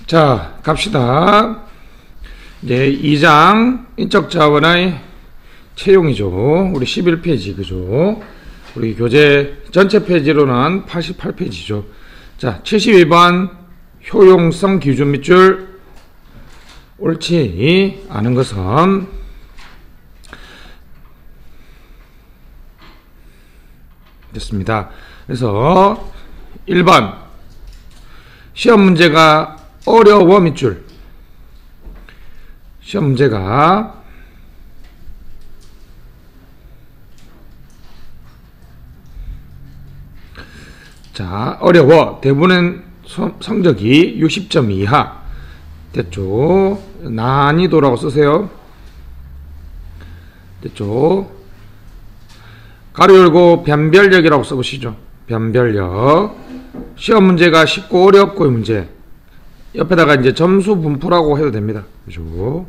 자, 갑시다. 이제 2장 인적 자원의 채용이죠. 우리 11페이지, 그죠? 우리 교재 전체 페이지로는 88페이지죠. 자, 72번 효용성 기준 밑줄 옳지 않은 것은 됐습니다. 그래서 1번 시험 문제가 어려워 밑줄. 시험 문제가 자, 어려워. 대부분 성적이 60점 이하. 됐죠? 난이도라고 쓰세요. 됐죠? 가로 열고 변별력이라고 써보시죠. 변별력. 시험 문제가 쉽고 어렵고의 문제. 옆에다가 이제 점수 분포라고 해도 됩니다. 그죠?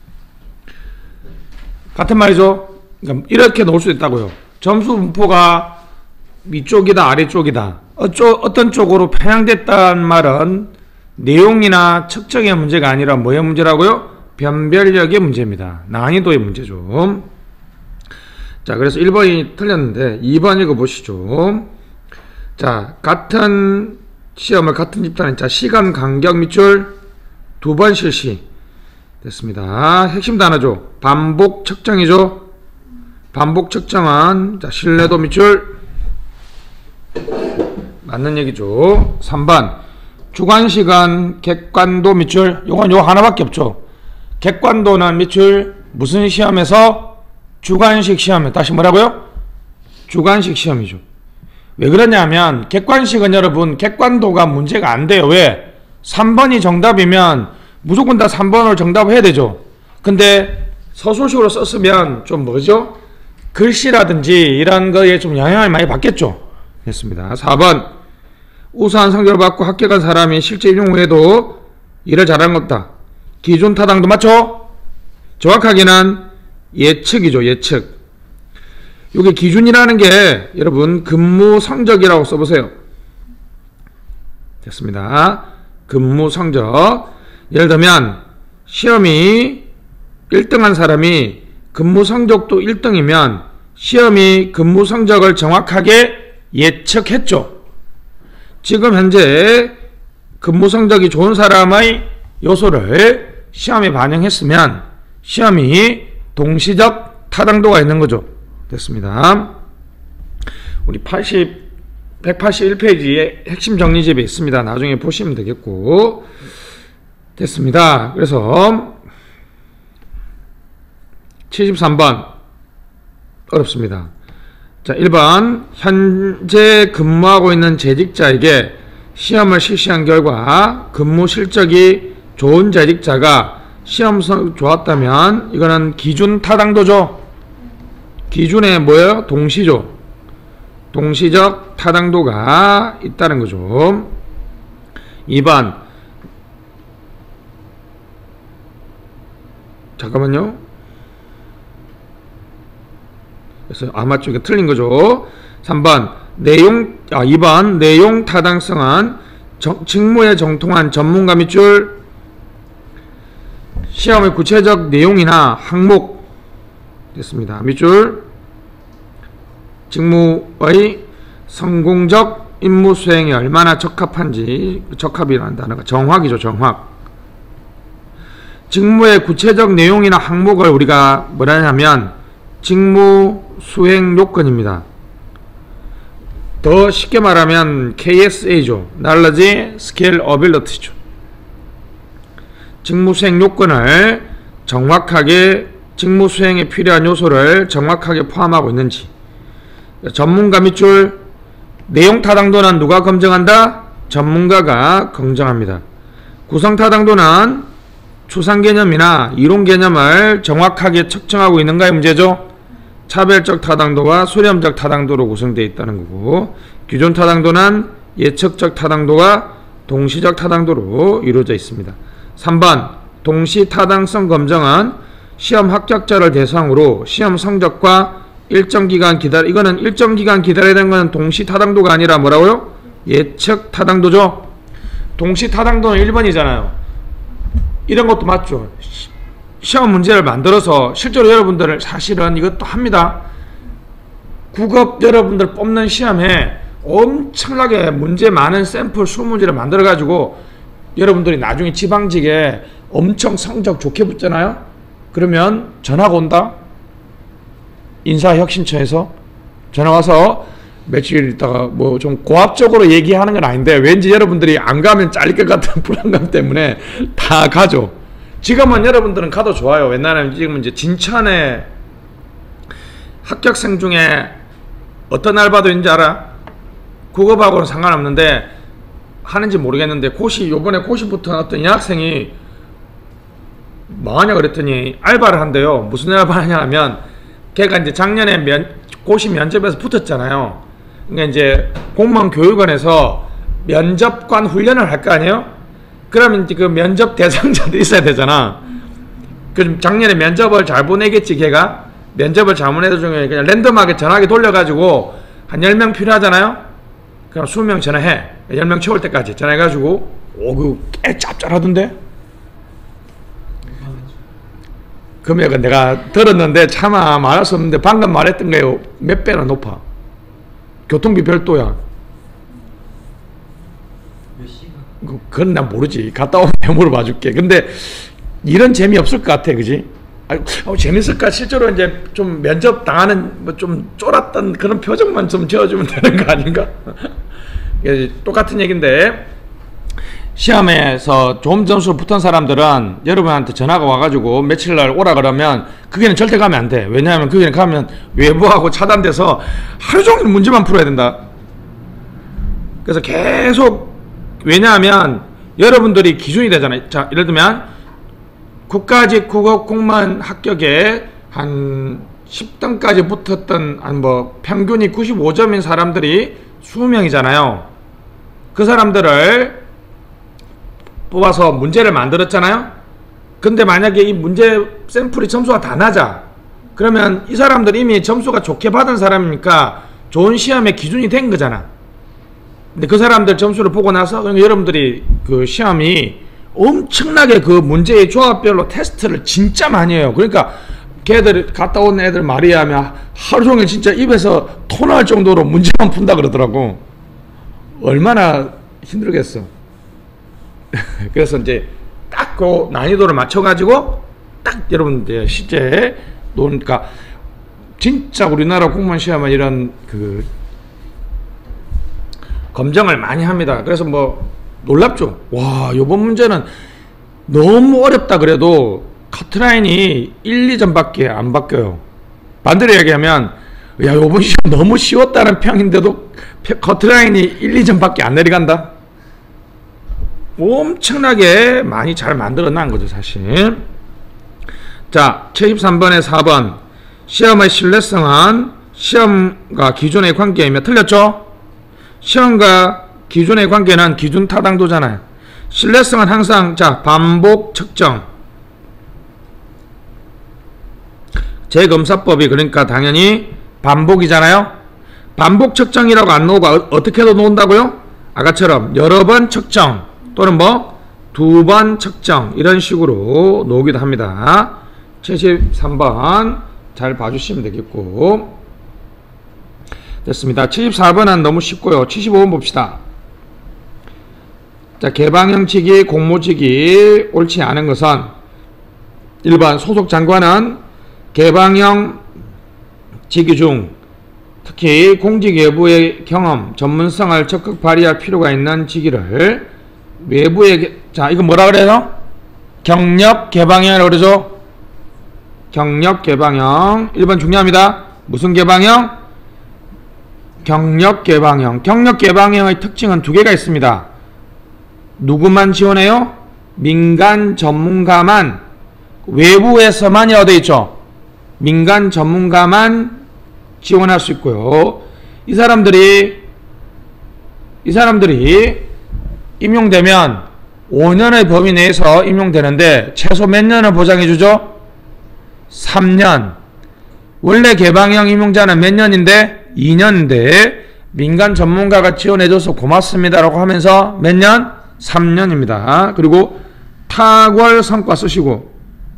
같은 말이죠? 그러니까 이렇게 놓을 수 있다고요. 점수 분포가 위쪽이다, 아래쪽이다. 어떤 쪽으로 편향됐다는 말은 내용이나 측정의 문제가 아니라 뭐의 문제라고요? 변별력의 문제입니다. 난이도의 문제죠. 자, 그래서 1번이 틀렸는데 2번 읽어보시죠. 자, 같은 시험을 같은 집단에 자, 시간 간격 밑줄 2번 실시 됐습니다. 핵심 단어죠. 반복 측정이죠. 반복 측정은 자, 신뢰도 밑줄 맞는 얘기죠. 3번 주관시간 객관도 밑줄. 요건 요 하나밖에 없죠. 객관도는 밑줄 무슨 시험에서? 주관식 시험에. 다시 뭐라고요? 주관식 시험이죠. 왜 그러냐면 객관식은 여러분 객관도가 문제가 안 돼요. 왜? 3번이 정답이면 무조건 다 3번을 정답해야 되죠. 근데 서술식으로 썼으면 좀 뭐죠? 글씨라든지 이런 거에 좀 영향을 많이 받겠죠. 됐습니다. 4번 우수한 성적을 받고 합격한 사람이 실제 임용 후에도 일을 잘하는 것다. 기준 타당도 맞죠? 정확하게는 예측이죠. 예측. 여기 기준이라는 게 여러분 근무 성적이라고 써보세요. 됐습니다. 근무 성적. 예를 들면 시험이 1등한 사람이 근무 성적도 1등이면 시험이 근무 성적을 정확하게 예측했죠. 지금 현재 근무 성적이 좋은 사람의 요소를 시험에 반영했으면 시험이 동시적 타당도가 있는 거죠. 됐습니다. 우리 181페이지에 핵심 정리집에 있습니다. 나중에 보시면 되겠고. 됐습니다. 그래서 73번 어렵습니다. 자, 1번 현재 근무하고 있는 재직자에게 시험을 실시한 결과 근무 실적이 좋은 재직자가 시험 성적이 좋았다면 이거는 기준 타당도죠. 기준에 뭐예요? 동시죠. 동시적 타당도가 있다는 거죠. 2번 잠깐만요. 그래서 아마 쪽에 틀린 거죠. 3번 2번 내용 타당성은 직무에 정통한 전문가 밑줄 시험의 구체적 내용이나 항목 됐습니다. 밑줄 직무의 성공적 임무 수행에 얼마나 적합한지. 적합이라는 단어가 정확이죠. 정확. 직무의 구체적 내용이나 항목을 우리가 뭐라 하냐면 직무 수행 요건입니다. 더 쉽게 말하면 KSA죠. Knowledge Skill Ability죠. 직무 수행 요건을 정확하게 직무 수행에 필요한 요소를 정확하게 포함하고 있는지. 전문가 밑줄 내용 타당도는 누가 검증한다? 전문가가 검증합니다. 구성 타당도는 추상 개념이나 이론 개념을 정확하게 측정하고 있는가의 문제죠. 차별적 타당도와 수렴적 타당도로 구성되어 있다는 거고, 기존 타당도는 예측적 타당도와 동시적 타당도로 이루어져 있습니다. 3번 동시 타당성 검증은 시험 합격자를 대상으로 시험 성적과 일정 기간 이거는 일정 기간 기다려야 되는 것은 동시 타당도가 아니라 뭐라고요? 예측 타당도죠. 동시 타당도는 1번이잖아요. 이런 것도 맞죠. 시험 문제를 만들어서 실제로 여러분들을 사실은 이것도 합니다. 국업 여러분들 뽑는 시험에 엄청나게 문제 많은 샘플 수문제를 만들어 가지고 여러분들이 나중에 지방직에 엄청 성적 좋게 붙잖아요. 그러면 전화가 온다. 인사혁신처에서 전화 와서 며칠 있다가 뭐 좀 고압적으로 얘기하는 건 아닌데 왠지 여러분들이 안 가면 잘릴 것 같은 불안감 때문에 다 가죠. 지금은 여러분들은 가도 좋아요. 왜냐하면 지금 이제 진천에 합격생 중에 어떤 알바도 있는지 알아? 국업하고는 상관없는데 하는지 모르겠는데 요번에 고시 붙은 어떤 여학생이 뭐하냐 그랬더니 알바를 한대요. 무슨 알바를 하냐 하면 걔가 이제 작년에 고시 면접에서 붙었잖아요. 그러니까 이제 공무원 교육원에서 면접관 훈련을 할 거 아니에요? 그러면 이제 그 면접 대상자도 있어야 되잖아. 그 작년에 면접을 잘 보내겠지, 걔가. 면접을 잘 보내는 중에 그냥 랜덤하게 전화기 돌려가지고 한 10명 필요하잖아요? 그럼 20명 전화해. 10명 채울 때까지 전화해가지고, 꽤 짭짤하던데? 금액은 내가 들었는데 차마 말할 수 없는데 방금 말했던 게 몇 배나 높아. 교통비 별도야. 몇 시간? 그건 난 모르지. 갔다 오면 물어봐 줄게. 근데 이런 재미 없을 것 같아, 그지? 재밌을까? 실제로 이제 좀 면접 당하는 뭐 좀 쫄았던 그런 표정만 좀 지어주면 되는 거 아닌가? 똑같은 얘기인데 시험에서 좋은 점수로 붙은 사람들은 여러분한테 전화가 와가지고 며칠날 오라 그러면 그게는 절대 가면 안 돼. 왜냐하면 그게는 가면 외부하고 차단돼서 하루 종일 문제만 풀어야 된다. 그래서 계속, 왜냐하면 여러분들이 기준이 되잖아요. 자, 예를 들면 국가직 국어 공무원 합격에 한 10등까지 붙었던 뭐 평균이 95점인 사람들이 20명이잖아요. 그 사람들을 뽑아서 문제를 만들었잖아요. 근데 만약에 이 문제 샘플이 점수가 다 낮아. 그러면 이 사람들 이미 점수가 좋게 받은 사람이니까 좋은 시험의 기준이 된 거잖아. 근데 그 사람들 점수를 보고 나서 그러니까 여러분들이 그 시험이 엄청나게 그 문제의 조합별로 테스트를 진짜 많이 해요. 그러니까 걔들 갔다 온 애들 말이야 하면 하루 종일 진짜 입에서 토 날 정도로 문제만 푼다 그러더라고. 얼마나 힘들겠어. 그래서 이제 딱 그 난이도를 맞춰가지고 딱 여러분 이제 실제 노니까 진짜 우리나라 공무원 시험은 이런 그 검정을 많이 합니다. 그래서 뭐 놀랍죠. 와, 요번 문제는 너무 어렵다 그래도 커트라인이 1, 2점밖에 안 바뀌어요. 반대로 얘기하면 야, 요번 시험 너무 쉬웠다는 평인데도 커트라인이 1, 2점밖에 안 내려간다. 엄청나게 많이 잘 만들어 난 거죠, 사실. 자, 73번에 4번. 시험의 신뢰성은 시험과 기준의 관계이며 틀렸죠? 시험과 기준의 관계는 기준 타당도잖아요. 신뢰성은 항상 자, 반복 측정. 재검사법이 그러니까 당연히 반복이잖아요. 반복 측정이라고 안 나오고 어떻게 해도 놓는다고요? 아까처럼 여러 번 측정 또는 뭐 두 번 측정 이런 식으로 나오기도 합니다. 73번 잘 봐주시면 되겠고 됐습니다. 74번은 너무 쉽고요. 75번 봅시다. 자, 개방형직이 공모직이 옳지 않은 것은 1번 소속 장관은 개방형 직위 중 특히 공직 외부의 경험, 전문성을 적극 발휘할 필요가 있는 직위를 외부의, 자, 이거 뭐라 그래요? 경력 개방형이라고 그러죠? 경력 개방형. 1번 중요합니다. 무슨 개방형? 경력 개방형. 경력 개방형의 특징은 두 개가 있습니다. 누구만 지원해요? 민간 전문가만, 외부에서만이라고 되어 있죠? 민간 전문가만 지원할 수 있고요. 이 사람들이 임용되면 5년의 범위 내에서 임용되는데 최소 몇 년을 보장해 주죠? 3년. 원래 개방형 임용자는 몇 년인데? 2년인데 민간 전문가가 지원해 줘서 고맙습니다라고 하면서 몇 년? 3년입니다. 그리고 탁월 성과 쓰시고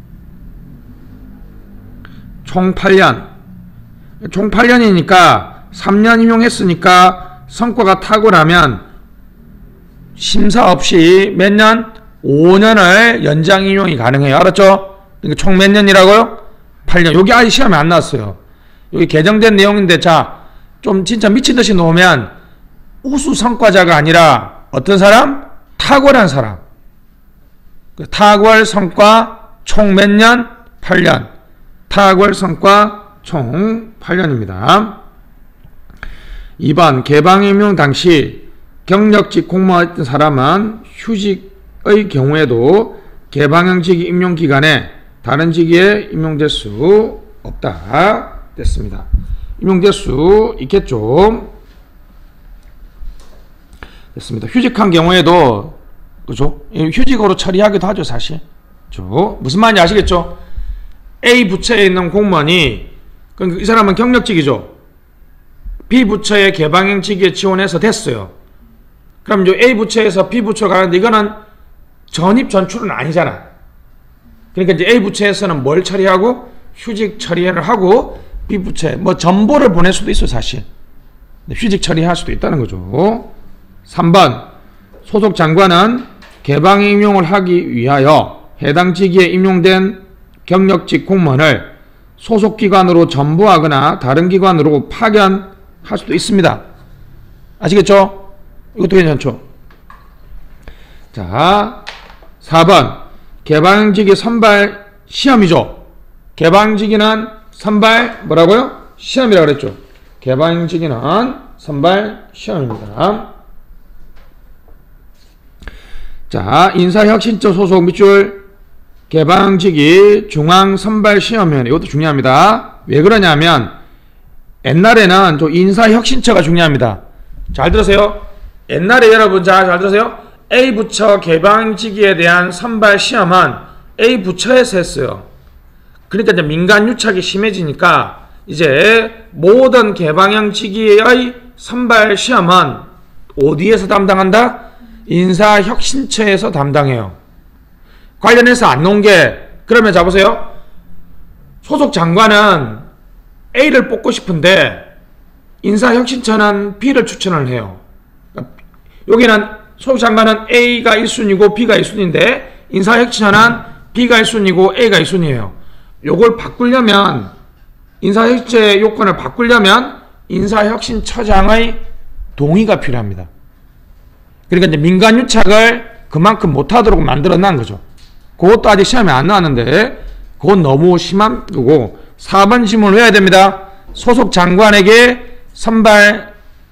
총 8년. 총 8년이니까 3년 임용했으니까 성과가 탁월하면 심사 없이 몇 년? 5년을 연장 임용이 가능해요. 알았죠? 그러니까 총 몇 년이라고요? 8년. 여기 아직 시험에 안 나왔어요. 여기 개정된 내용인데, 자, 좀 진짜 미친듯이 놓으면 우수 성과자가 아니라 어떤 사람? 탁월한 사람. 탁월 성과 총 몇 년? 8년. 탁월 성과 총 8년입니다. 2번 개방 임용 당시 경력직 공무원했던 사람은 휴직의 경우에도 개방형 직위 임용 기간에 다른 직위에 임용될 수 없다. 됐습니다. 임용될 수 있겠죠. 됐습니다. 휴직한 경우에도 그죠? 휴직으로 처리하기도 하죠, 사실. 그죠? 무슨 말인지 아시겠죠? A 부처에 있는 공무원이 그러니까 이 사람은 경력직이죠. B 부처의 개방형 직위에 지원해서 됐어요. 그럼 이제 A 부처에서 B 부처로 가는데 이거는 전입 전출은 아니잖아. 그러니까 이제 A 부처에서는 뭘 처리하고 휴직 처리를 하고 B 부처에 뭐 전보를 보낼 수도 있어 사실. 휴직 처리할 수도 있다는 거죠. 3번 소속 장관은 개방 임용을 하기 위하여 해당 직위에 임용된 경력직 공무원을 소속기관으로 전보하거나 다른 기관으로 파견할 수도 있습니다. 아시겠죠? 이것도 괜찮죠? 자, 4번 개방직위 선발 시험이죠. 개방직위는 선발 뭐라고요? 시험이라고 그랬죠. 개방직위는 선발 시험입니다. 자, 인사혁신처 소속 밑줄 개방직위 중앙선발시험위원회 이것도 중요합니다. 왜 그러냐면 옛날에는 저 인사혁신처가 중요합니다. 잘 들으세요. 옛날에 여러분 잘 들으세요. A 부처 개방직위에 대한 선발시험은 A 부처에서 했어요. 그러니까 이제 민간 유착이 심해지니까 이제 모든 개방형 직위의 선발시험은 어디에서 담당한다? 인사혁신처에서 담당해요. 관련해서 안 놓은 게 그러면 자보세요. 소속 장관은 A를 뽑고 싶은데 인사혁신처는 B를 추천을 해요. 여기는 소속 장관은 A가 1순위고 B가 1순위인데 인사혁신처는 B가 1순위고 A가 1순위예요. 요걸 바꾸려면 인사혁신처의 요건을 바꾸려면 인사혁신처장의 동의가 필요합니다. 그러니까 이제 민간 유착을 그만큼 못하도록 만들어 놓은 거죠. 그것도 아직 시험에 안 나왔는데 그건 너무 심한 거고 4번 질문을 해야 됩니다. 소속 장관에게 선발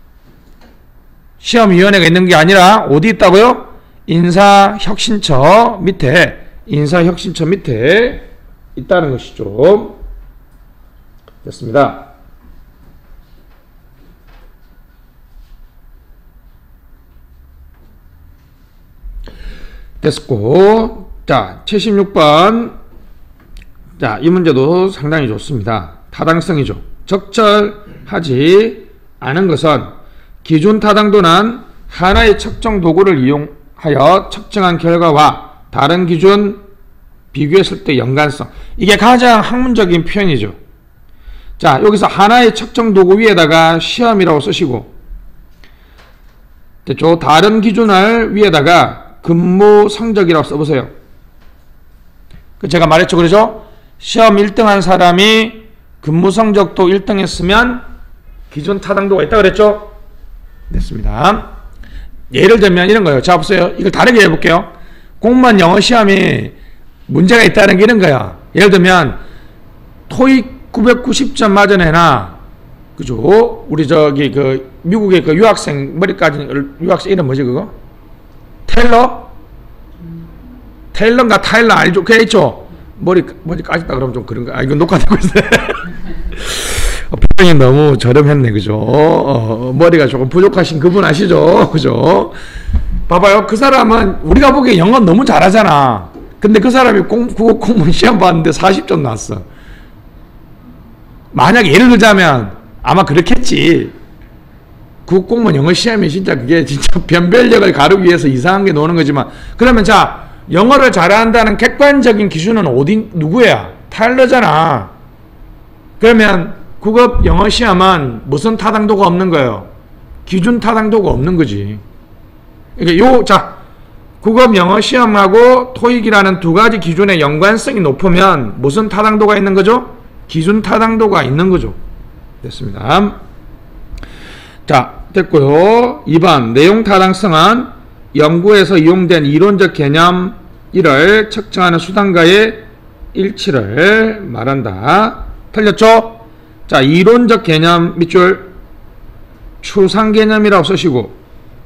시험위원회가 있는 게 아니라 어디 있다고요? 인사혁신처 밑에 있다는 것이죠. 됐습니다. 됐고, 자, 76번. 자, 이 문제도 상당히 좋습니다. 타당성이죠. 적절하지 않은 것은 기준 타당도는 하나의 측정 도구를 이용하여 측정한 결과와 다른 기준 비교했을 때 연관성. 이게 가장 학문적인 표현이죠. 자, 여기서 하나의 측정 도구 위에다가 시험이라고 쓰시고, 됐죠? 다른 기준을 위에다가 근무 성적이라고 써보세요. 제가 말했죠. 그러죠? 시험 1등 한 사람이 근무 성적도 1등 했으면 기준 타당도가 있다 그랬죠? 됐습니다. 예를 들면 이런 거예요. 자, 보세요. 이걸 다르게 해볼게요. 공무원 영어 시험이 문제가 있다는 게 이런 거야. 예를 들면 토익 990점 맞은 애나 그죠? 우리 저기 그 미국의 그 유학생 머리까지 유학생 이름 뭐지 그거? 테일러인가 타일러 알죠? 그게 있죠? 머리 까졌다 그러면 좀 그런가? 아, 이거 녹화되고 있어요. 표정이 너무 저렴했네, 그죠? 머리가 조금 부족하신 그분 아시죠? 그죠? 봐봐요. 그 사람은 우리가 보기에 영어 너무 잘하잖아. 근데 그 사람이 국어 공무원 시험 봤는데 40점 나왔어. 만약에 예를 들자면 아마 그렇겠지. 국어 공무원 영어 시험이 진짜 그게 진짜 변별력을 가르기 위해서 이상한 게 나오는 거지만 그러면 자 영어를 잘한다는 객관적인 기준은 누구야? 타일러잖아. 그러면 국업 영어 시험은 무슨 타당도가 없는 거예요? 기준 타당도가 없는 거지. 그러니까 국업 영어 시험하고 토익이라는 두 가지 기준의 연관성이 높으면 무슨 타당도가 있는 거죠? 기준 타당도가 있는 거죠. 됐습니다. 자, 됐고요. 2번 내용 타당성은 연구에서 이용된 이론적 개념 1을 측정하는 수단과의 일치를 말한다. 틀렸죠? 자, 이론적 개념 밑줄 추상 개념이라고 쓰시고,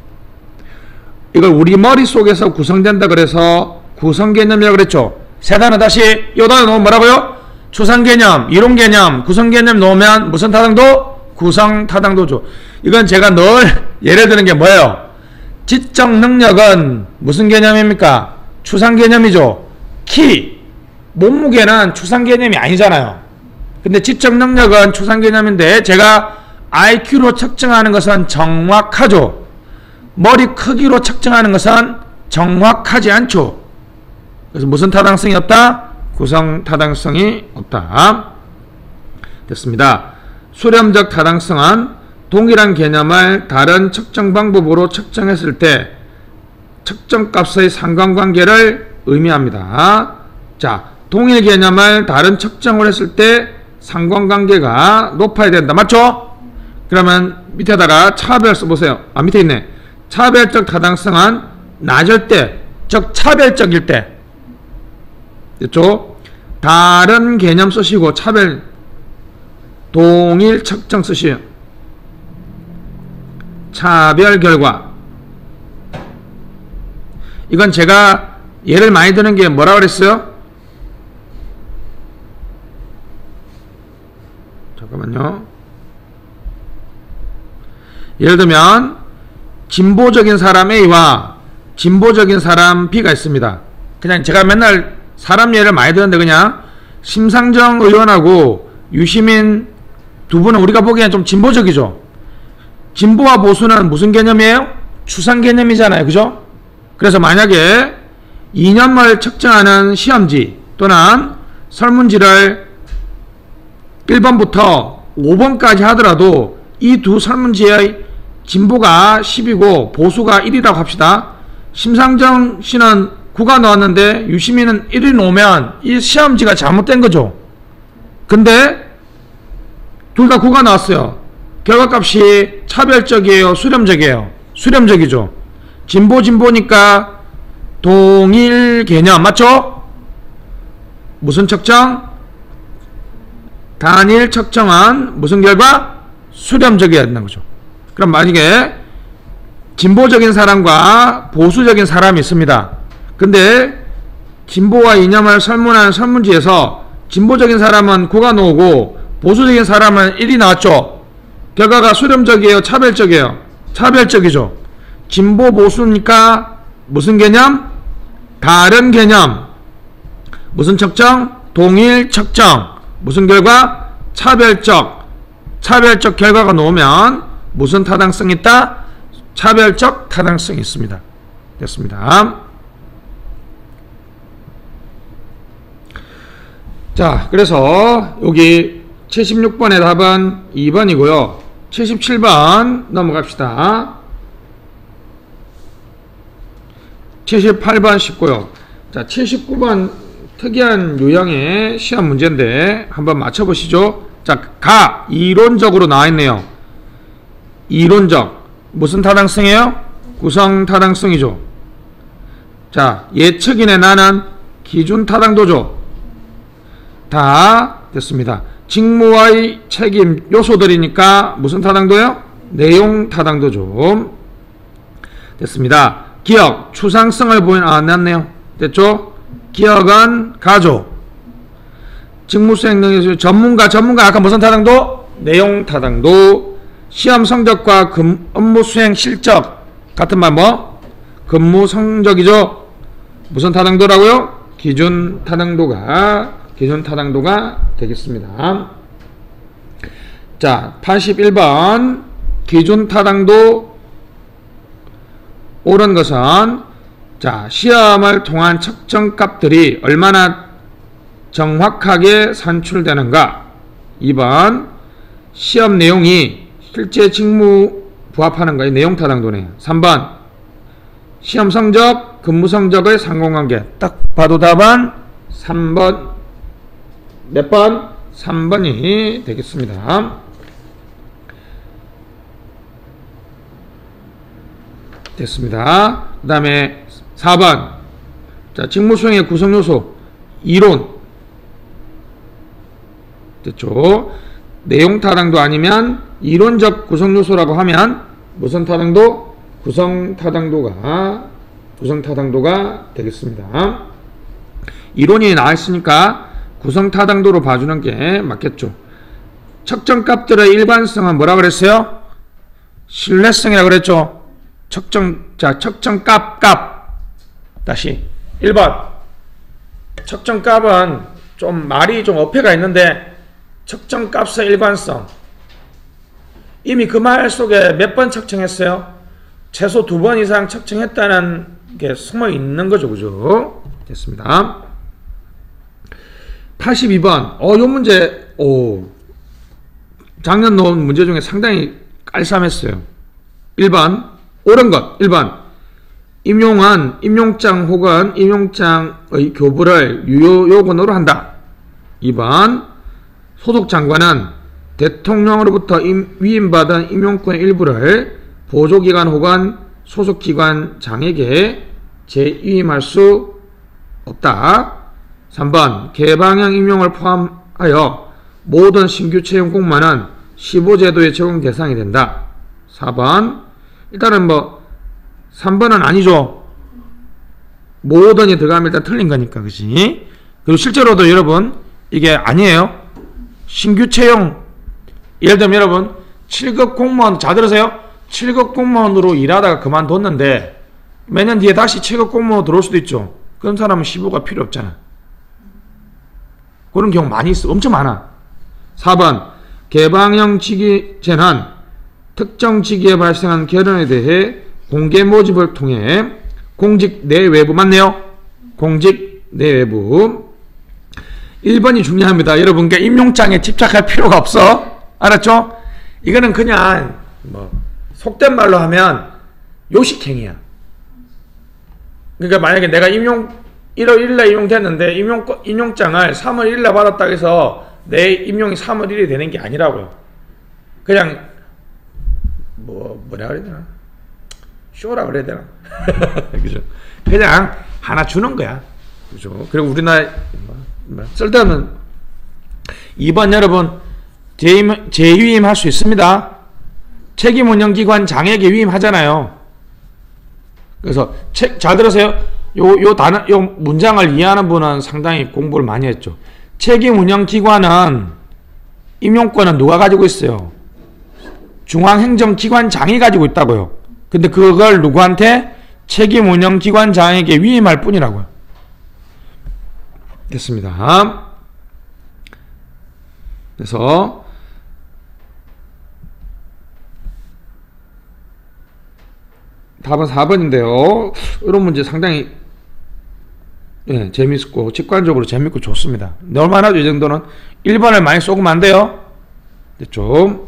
이걸 우리 머릿속에서 구성된다 그래서 구성 개념이라고 그랬죠. 세 단어 다시 요 단어 놓으면 뭐라고요? 추상 개념, 이론 개념, 구성 개념 놓으면 무슨 타당도? 구성 타당도죠. 이건 제가 늘 예를 드는 게 뭐예요? 지적 능력은 무슨 개념입니까? 추상 개념이죠. 키, 몸무게는 추상 개념이 아니잖아요. 근데 지적 능력은 추상 개념인데 제가 IQ로 측정하는 것은 정확하죠. 머리 크기로 측정하는 것은 정확하지 않죠. 그래서 무슨 타당성이 없다? 구성 타당성이 없다. 됐습니다. 수렴적 타당성은 동일한 개념을 다른 측정 방법으로 측정했을 때 측정값의 상관관계를 의미합니다. 자, 동일 개념을 다른 측정을 했을 때 상관관계가 높아야 된다. 맞죠? 그러면 밑에다가 차별 써보세요. 밑에 있네. 차별적 타당성은 낮을 때, 즉 차별적일 때. 됐죠? 다른 개념 쓰시고 차별, 동일 측정 쓰시요. 차별 결과. 이건 제가 예를 많이 드는 게 뭐라고 그랬어요? 잠깐만요. 예를 들면 진보적인 사람 A와 진보적인 사람 B가 있습니다. 그냥 제가 맨날 사람 예를 많이 드는데 그냥 심상정 의원하고 유시민 두 분은 우리가 보기엔 좀 진보적이죠. 진보와 보수는 무슨 개념이에요? 추상 개념이잖아요. 그죠? 그래서 만약에 2년을 측정하는 시험지 또는 설문지를 1번부터 5번까지 하더라도 이 두 설문지의 진보가 10이고 보수가 1이라고 합시다. 심상정 씨는 9가 나왔는데 유시민은 1이 나오면 이 시험지가 잘못된 거죠. 근데 둘 다 9가 나왔어요. 결과값이 차별적이에요? 수렴적이에요? 수렴적이죠. 진보니까 동일 개념 맞죠? 무슨 측정? 단일 측정한 무슨 결과? 수렴적이어야 된다는 거죠. 그럼 만약에 진보적인 사람과 보수적인 사람이 있습니다. 근데 진보와 이념을 설문한 설문지에서 진보적인 사람은 9가 나오고 보수적인 사람은 1이 나왔죠. 결과가 수렴적이에요? 차별적이에요? 차별적이죠. 진보 보수니까 무슨 개념? 다른 개념. 무슨 측정? 동일 측정. 무슨 결과? 차별적 결과가 나오면 무슨 타당성이 있다? 차별적 타당성이 있습니다. 됐습니다. 자, 그래서 여기 76번의 답은 2번이고요. 77번 넘어갑시다. 78번 쉽고요. 자, 79번 특이한 유형의 시험 문제인데 한번 맞춰보시죠. 자, 이론적으로 나와있네요. 이론적 무슨 타당성이에요? 구성 타당성이죠. 자, 예측인의 나는 기준 타당도죠. 다 됐습니다. 직무와의 책임 요소들이니까 무슨 타당도요? 내용 타당도죠. 됐습니다. 기억, 추상성을 보이는 났네요. 됐죠? 기억은 가죠. 직무수행 능력, 전문가 아까 무슨 타당도? 내용 타당도. 시험 성적과 업무 수행 실적 같은 말 뭐? 근무 성적이죠. 무슨 타당도라고요? 기준 타당도가 되겠습니다. 자, 81번 기준 타당도 옳은 것은 자, 시험을 통한 측정값들이 얼마나 정확하게 산출되는가? 2번, 시험 내용이 실제 직무 부합하는가? 이 내용 타당도네요. 3번, 시험 성적, 근무 성적의 상관관계. 딱 봐도 답은 3번, 몇 번? 3번이 되겠습니다. 됐습니다. 그 다음에 4번. 자, 직무 수행의 구성 요소. 이론. 됐죠? 내용 타당도 아니면 이론적 구성 요소라고 하면 무슨 타당도? 구성 타당도가 되겠습니다. 이론이 나와 있으니까 구성 타당도로 봐주는 게 맞겠죠. 측정값들의 일관성은 뭐라 그랬어요? 신뢰성이라 그랬죠. 측정값. 다시 1번. 측정값은 좀 말이 좀 어폐가 있는데 측정값의 일관성. 이미 그 말 속에 몇 번 측정했어요? 최소 2번 이상 측정했다는 게 숨어 있는 거죠. 그죠? 됐습니다. 82번. 요 문제, 작년 놓은 문제 중에 상당히 깔쌈했어요. 1번. 옳은 것. 1번. 임용은 임용장 혹은 임용장의 교부를 유효 요건으로 한다. 2번. 소속장관은 대통령으로부터 위임받은 임용권의 일부를 보조기관 혹은 소속기관장에게 재위임할 수 없다. 3번. 개방형 임용을 포함하여 모든 신규 채용 공무원은 15제도의 적용 대상이 된다. 4번. 일단은 3번은 아니죠. 모든이 들어가면 일단 틀린 거니까, 그치? 그리고 실제로도 여러분, 이게 아니에요. 신규 채용, 예를 들면 여러분, 7급 공무원, 잘 들으세요? 7급 공무원으로 일하다가 그만뒀는데, 몇 년 뒤에 다시 7급 공무원 들어올 수도 있죠. 그런 사람은 15가 필요 없잖아. 그런 경우 많이 있어. 엄청 많아. 4번. 개방형 직위제는 특정 직위에 발생한 결연에 대해 공개 모집을 통해 공직 내외부 맞네요. 공직 내외부. 1번이 중요합니다. 여러분께 임용장에 집착할 필요가 없어. 알았죠? 이거는 그냥 속된 말로 하면 요식행위야. 그러니까 만약에 내가 1월 1일에 임용됐는데 임용장을 3월 1일에 받았다 해서 내 임용이 3월 1일이 되는 게 아니라고요. 그냥 뭐라 그래야 되나? 쇼라 그래야 되나? 그죠? 그냥 하나 주는 거야. 그죠? 그리고 우리나라 쓸데없는 2번 여러분 재위임할 수 있습니다. 책임운영기관 장에게 위임하잖아요. 그래서 잘 들으세요. 요 문장을 이해하는 분은 상당히 공부를 많이 했죠. 책임운영기관은 임용권은 누가 가지고 있어요? 중앙행정기관장이 가지고 있다고요. 근데 그걸 누구한테? 책임운영기관장에게 위임할 뿐이라고요. 됐습니다. 그래서 답은 4번인데요. 이런 문제 상당히 재밌고 직관적으로 재밌고 좋습니다. 얼마나 이 정도는 1번을 많이 쏘면 안 돼요. 됐죠?